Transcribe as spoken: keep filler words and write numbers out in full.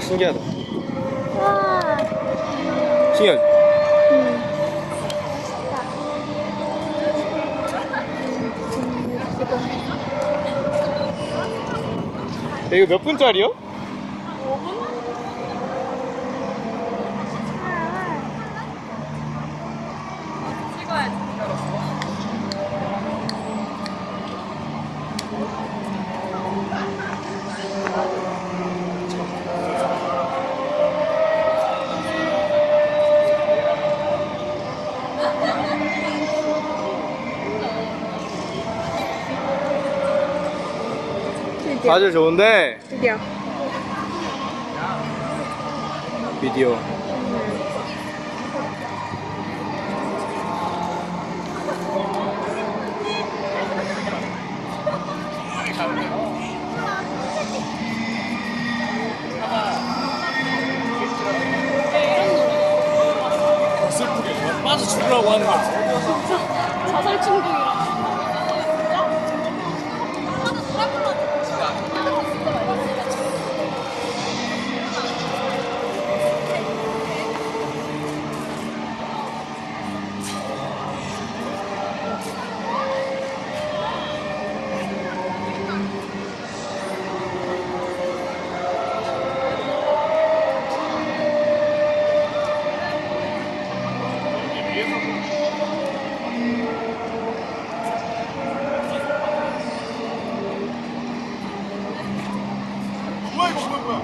신기하다. 와. 신기하지? 응. 야, 이거 몇 분짜리요? 오 분? 찍어야지. 아주 좋은데 드디어. 비디오. 슬프게 빠져 죽으라고 하는 거지. 진짜 자살 충동이라. 뭐야 이거 뭐야 뭐야.